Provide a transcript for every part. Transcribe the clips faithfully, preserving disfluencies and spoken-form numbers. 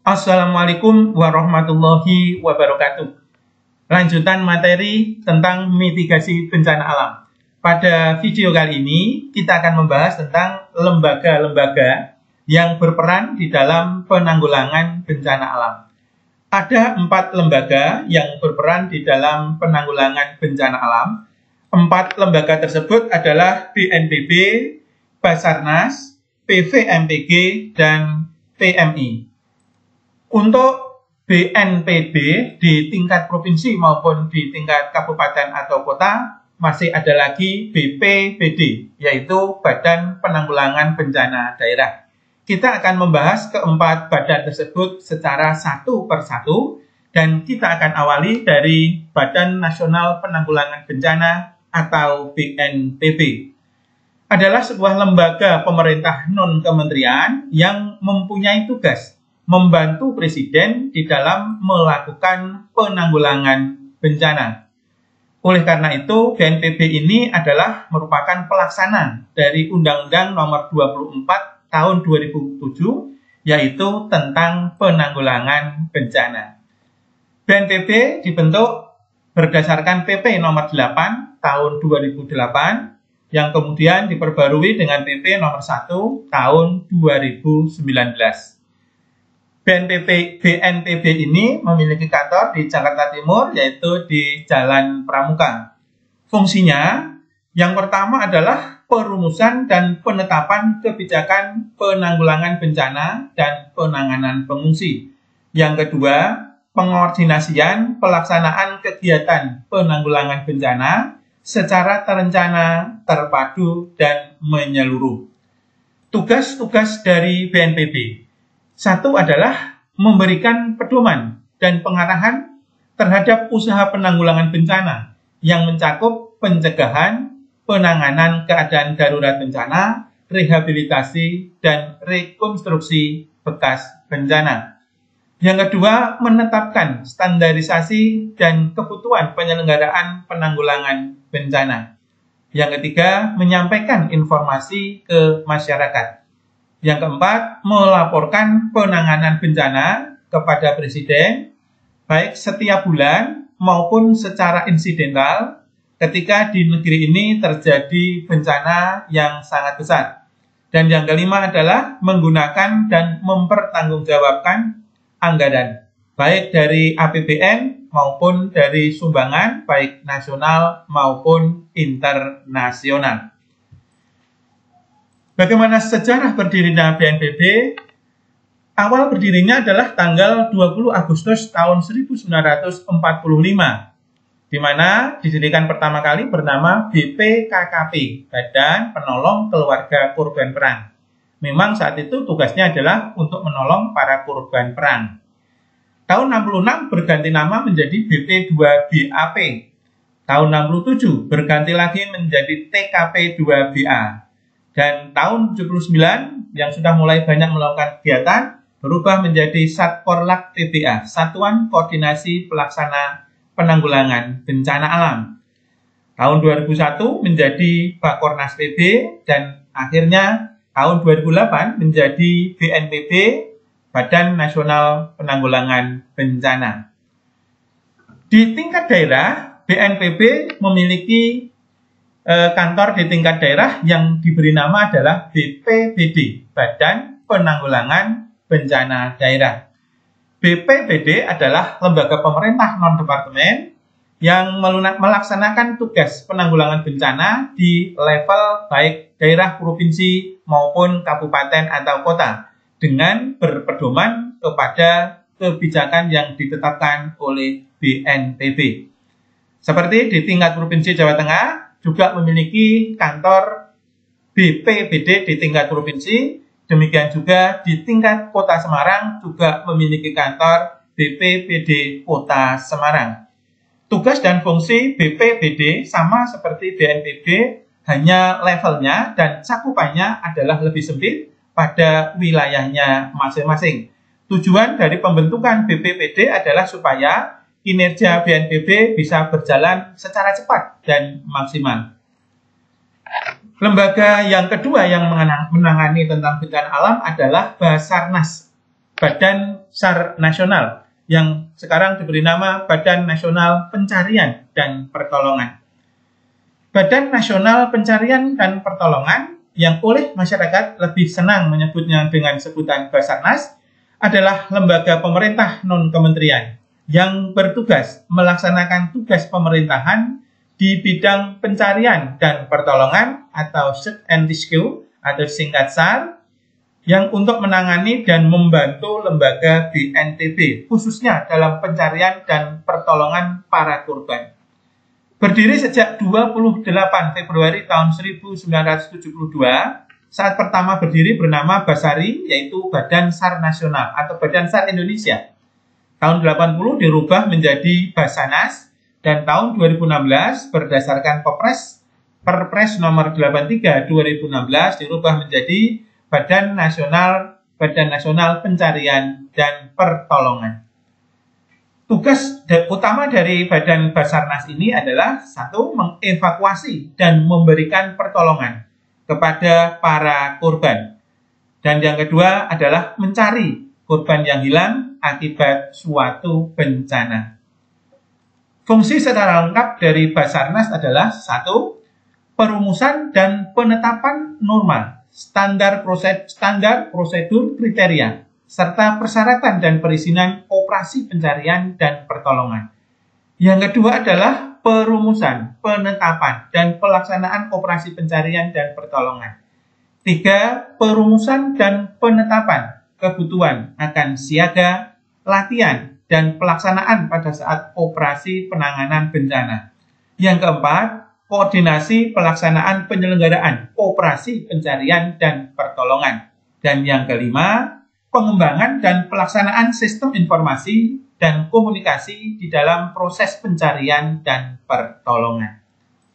Assalamualaikum warahmatullahi wabarakatuh. Lanjutan materi tentang mitigasi bencana alam. Pada video kali ini, kita akan membahas tentang lembaga-lembaga yang berperan di dalam penanggulangan bencana alam. Ada empat lembaga yang berperan di dalam penanggulangan bencana alam. Empat lembaga tersebut adalah B N P B, Basarnas, P V M P G, dan P M I. Untuk B N P B di tingkat provinsi maupun di tingkat kabupaten atau kota, masih ada lagi B P B D, yaitu Badan Penanggulangan Bencana Daerah. Kita akan membahas keempat badan tersebut secara satu per satu, dan kita akan awali dari Badan Nasional Penanggulangan Bencana atau B N P B. Adalah sebuah lembaga pemerintah non-kementerian yang mempunyai tugas membantu Presiden di dalam melakukan penanggulangan bencana. Oleh karena itu, B N P B ini adalah merupakan pelaksana dari Undang-Undang Nomor dua puluh empat Tahun dua ribu tujuh, yaitu tentang penanggulangan bencana. B N P B dibentuk berdasarkan P P Nomor delapan Tahun dua ribu delapan, yang kemudian diperbarui dengan P P Nomor satu Tahun dua ribu sembilan belas. B N P B, B N P B ini memiliki kantor di Jakarta Timur, yaitu di Jalan Pramuka. Fungsinya, yang pertama adalah perumusan dan penetapan kebijakan penanggulangan bencana dan penanganan pengungsi. Yang kedua, pengordinasian pelaksanaan kegiatan penanggulangan bencana secara terencana, terpadu, dan menyeluruh. Tugas-tugas dari B N P B. Satu adalah memberikan pedoman dan pengarahan terhadap usaha penanggulangan bencana yang mencakup pencegahan, penanganan keadaan darurat bencana, rehabilitasi, dan rekonstruksi bekas bencana. Yang kedua, menetapkan standarisasi dan kebutuhan penyelenggaraan penanggulangan bencana. Yang ketiga, menyampaikan informasi ke masyarakat. Yang keempat, melaporkan penanganan bencana kepada Presiden, baik setiap bulan maupun secara insidental ketika di negeri ini terjadi bencana yang sangat besar. Dan yang kelima adalah menggunakan dan mempertanggungjawabkan anggaran, baik dari A P B N maupun dari sumbangan, baik nasional maupun internasional. Bagaimana sejarah berdirinya B N P B? Awal berdirinya adalah tanggal dua puluh Agustus tahun seribu sembilan ratus empat puluh lima, di mana didirikan pertama kali bernama B P K K P, Badan Penolong Keluarga Korban Perang. Memang saat itu tugasnya adalah untuk menolong para korban perang. Tahun enam puluh enam berganti nama menjadi B P dua B A P. Tahun enam puluh tujuh berganti lagi menjadi T K P dua B A. Dan tahun tujuh puluh sembilan yang sudah mulai banyak melakukan kegiatan berubah menjadi Satkorlak T B A, Satuan Koordinasi Pelaksana Penanggulangan Bencana Alam. Tahun dua ribu satu menjadi Bakornas P B, dan akhirnya tahun dua ribu delapan menjadi B N P B, Badan Nasional Penanggulangan Bencana. Di tingkat daerah, B N P B memiliki kantor di tingkat daerah yang diberi nama adalah B P B D, Badan Penanggulangan Bencana Daerah. B P B D adalah lembaga pemerintah non-departemen yang melaksanakan tugas penanggulangan bencana di level baik daerah, provinsi, maupun kabupaten atau kota, dengan berpedoman kepada kebijakan yang ditetapkan oleh B N P B. Seperti di tingkat Provinsi Jawa Tengah, juga memiliki kantor B P B D di tingkat provinsi. Demikian juga di tingkat Kota Semarang juga memiliki kantor B P B D Kota Semarang. Tugas dan fungsi B P B D sama seperti B N P B, hanya levelnya dan cakupannya adalah lebih sempit pada wilayahnya masing-masing. Tujuan dari pembentukan B P B D adalah supaya kinerja B N P B bisa berjalan secara cepat dan maksimal. Lembaga yang kedua yang menangani tentang bencana alam adalah Basarnas. Badan SAR Nasional yang sekarang diberi nama Badan Nasional Pencarian dan Pertolongan. Badan Nasional Pencarian dan Pertolongan yang oleh masyarakat lebih senang menyebutnya dengan sebutan Basarnas adalah lembaga pemerintah non-kementerian yang bertugas melaksanakan tugas pemerintahan di bidang pencarian dan pertolongan atau Search and Rescue atau singkat SAR, yang untuk menangani dan membantu lembaga B N P B khususnya dalam pencarian dan pertolongan para korban. Berdiri sejak dua puluh delapan Februari tahun seribu sembilan ratus tujuh puluh dua, saat pertama berdiri bernama Basari, yaitu Badan SAR Nasional atau Badan SAR Indonesia. Tahun delapan puluh dirubah menjadi Basanas, dan tahun dua ribu enam belas berdasarkan Perpres Perpres nomor delapan puluh tiga dua ribu enam belas dirubah menjadi Badan Nasional Badan Nasional Pencarian dan Pertolongan. Tugas utama dari Badan Basarnas ini adalah satu, mengevakuasi dan memberikan pertolongan kepada para korban. Dan yang kedua adalah mencari korban yang hilang akibat suatu bencana. Fungsi secara lengkap dari Basarnas adalah satu, perumusan dan penetapan norma, standar prosedur, standar prosedur kriteria, serta persyaratan dan perizinan operasi pencarian dan pertolongan. Yang kedua adalah perumusan, penetapan, dan pelaksanaan operasi pencarian dan pertolongan. Tiga, perumusan dan penetapan kebutuhan akan siaga, latihan, dan pelaksanaan pada saat operasi penanganan bencana. Yang keempat, koordinasi pelaksanaan penyelenggaraan operasi pencarian dan pertolongan. Dan yang kelima, pengembangan dan pelaksanaan sistem informasi dan komunikasi di dalam proses pencarian dan pertolongan.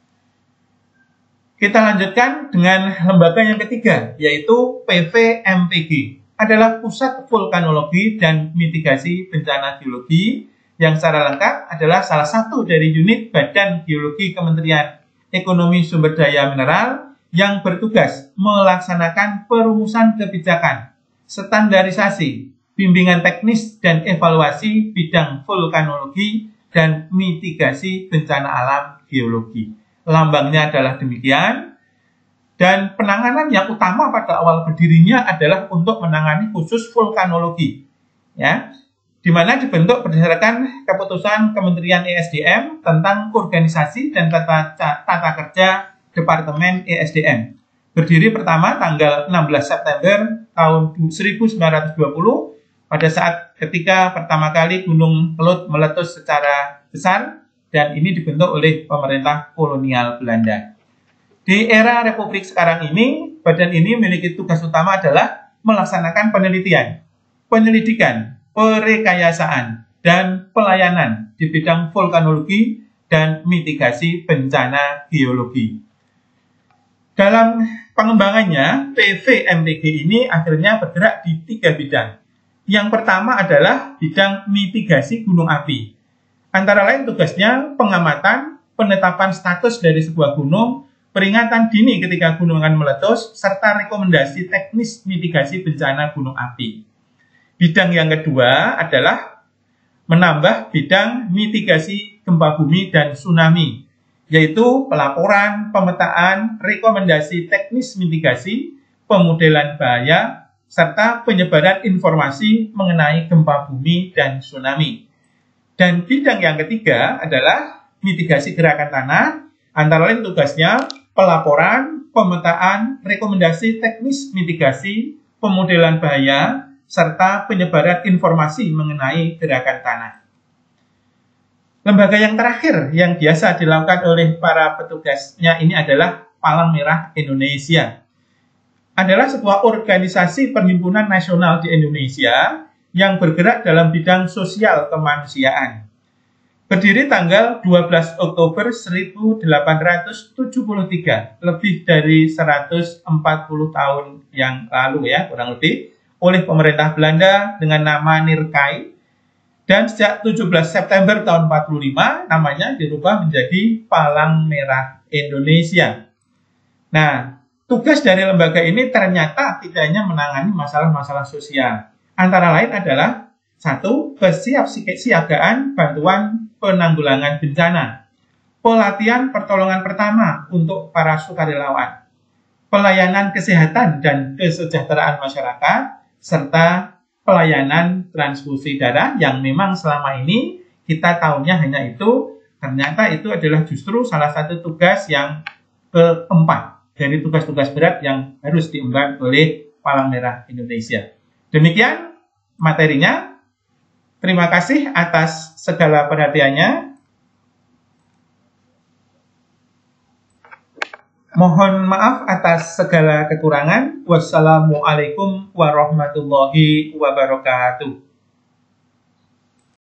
Kita lanjutkan dengan lembaga yang ketiga, yaitu P V M P G, adalah Pusat Vulkanologi dan Mitigasi Bencana Geologi, yang secara lengkap adalah salah satu dari unit Badan Geologi Kementerian Ekonomi Sumber Daya Mineral yang bertugas melaksanakan perumusan kebijakan, standarisasi, bimbingan teknis, dan evaluasi bidang vulkanologi dan mitigasi bencana alam geologi. Lambangnya adalah demikian. Dan penanganan yang utama pada awal berdirinya adalah untuk menangani khusus vulkanologi, ya, di mana dibentuk berdasarkan keputusan Kementerian E S D M tentang organisasi dan tata, tata kerja Departemen E S D M. Berdiri pertama tanggal enam belas September tahun seribu sembilan ratus dua puluh, pada saat ketika pertama kali Gunung Kelut meletus secara besar, dan ini dibentuk oleh pemerintah kolonial Belanda. Di era Republik sekarang ini, badan ini memiliki tugas utama adalah melaksanakan penelitian, penyelidikan, perekayasaan, dan pelayanan di bidang vulkanologi dan mitigasi bencana geologi. Dalam pengembangannya, P V M P G ini akhirnya bergerak di tiga bidang. Yang pertama adalah bidang mitigasi gunung api. Antara lain tugasnya pengamatan, penetapan status dari sebuah gunung, peringatan dini ketika gunung akan meletus, serta rekomendasi teknis mitigasi bencana gunung api. Bidang yang kedua adalah menambah bidang mitigasi gempa bumi dan tsunami, yaitu pelaporan, pemetaan, rekomendasi teknis mitigasi, pemodelan bahaya, serta penyebaran informasi mengenai gempa bumi dan tsunami. Dan bidang yang ketiga adalah mitigasi gerakan tanah, antara lain tugasnya pelaporan, pemetaan, rekomendasi teknis mitigasi, pemodelan bahaya, serta penyebaran informasi mengenai gerakan tanah. Lembaga yang terakhir yang biasa dilakukan oleh para petugasnya ini adalah Palang Merah Indonesia. Adalah sebuah organisasi perhimpunan nasional di Indonesia yang bergerak dalam bidang sosial kemanusiaan. Berdiri tanggal dua belas Oktober seribu delapan ratus tujuh puluh tiga, lebih dari seratus empat puluh tahun yang lalu ya, kurang lebih, oleh pemerintah Belanda dengan nama Nirkai. Dan sejak tujuh belas September tahun empat puluh lima, namanya dirubah menjadi Palang Merah Indonesia. Nah, tugas dari lembaga ini ternyata tidak hanya menangani masalah-masalah sosial, Antara lain adalah satu, kesiapsiagaan bantuan penanggulangan bencana, pelatihan pertolongan pertama untuk para sukarelawan, pelayanan kesehatan dan kesejahteraan masyarakat, serta pelayanan transfusi darah yang memang selama ini kita tahunya hanya itu, ternyata itu adalah justru salah satu tugas yang keempat dari tugas-tugas berat yang harus diemban oleh Palang Merah Indonesia. Demikian materinya. Terima kasih atas segala perhatiannya. Mohon maaf atas segala kekurangan. Wassalamualaikum warahmatullahi wabarakatuh.